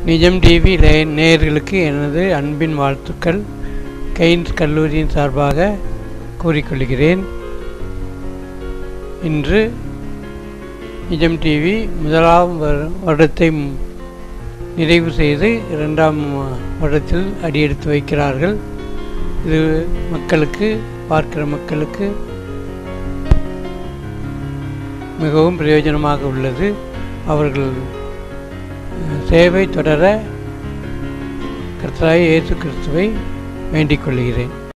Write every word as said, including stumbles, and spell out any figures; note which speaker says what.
Speaker 1: நிஜம் டிவி நேயர்களுக்கு எனது அன்பின் வாழ்த்துக்கள் கெய்ன்ஸ் கல்லூரியின் சார்பாக கூறிக்கொள்கிறேன். இன்று நிஜம் டிவி முதலாம் வருடத்தை நிறைவு செய்து இரண்டாம் வருடத்தில் அடியெடுத்து வைக்கிறார்கள். இது மக்களுக்கு, பார்க்கிற மக்களுக்கு மிகவும் பிரயோஜனமாக உள்ளது. அவர்கள் சேவை தொடர கர்த்தராகிய இயேசு கிறிஸ்துவை வேண்டிக் கொள்கிறேன்.